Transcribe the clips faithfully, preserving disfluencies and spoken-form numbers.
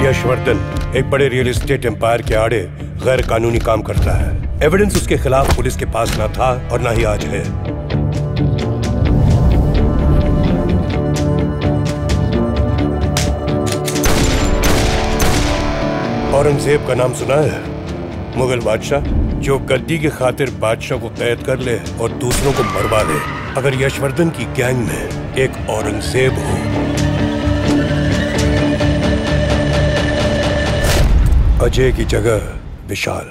यशवर्धन एक बड़े real estate empire के आड़े गैर कानूनी काम करता है। एविडेंस उसके खिलाफ पुलिस के पास ना था और ना ही आज है। औरंगजेब का नाम सुना है? मुगल बादशाह जो गद्दी की खातिर बादशाह को कैद कर ले और दूसरों को मरवा ले। अगर यशवर्धन की गैंग में एक औरंगजेब हो, अजय की जगह विशाल।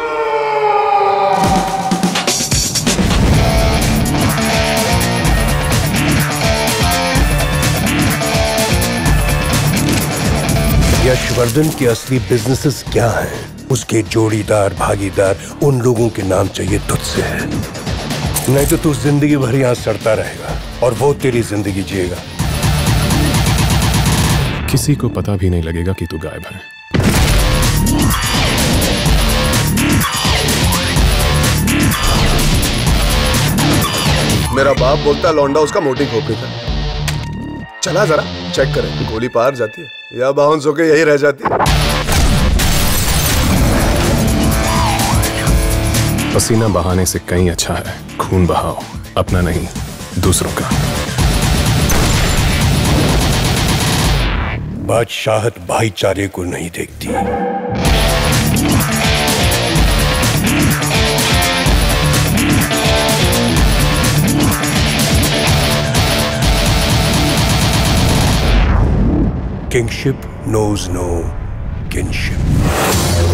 यशवर्धन के असली बिजनेसेस क्या हैं? उसके जोड़ीदार भागीदार उन लोगों के नाम चाहिए तुझसे है। नहीं तो तू जिंदगी भर यहां सड़ता रहेगा और वो तेरी जिंदगी जिएगा। किसी को पता भी नहीं लगेगा कि तू गायब है। मेरा बाप बोलता लौंडा उसका मोटी खोपड़ी था। चला जरा चेक करें, गोली पार जाती है या बाउंस होके यही रह जाती है। पसीना बहाने से कहीं अच्छा है खून बहाओ, अपना नहीं दूसरों का। बादशाहत भाईचारे को नहीं देखती। Kingship knows no kinship.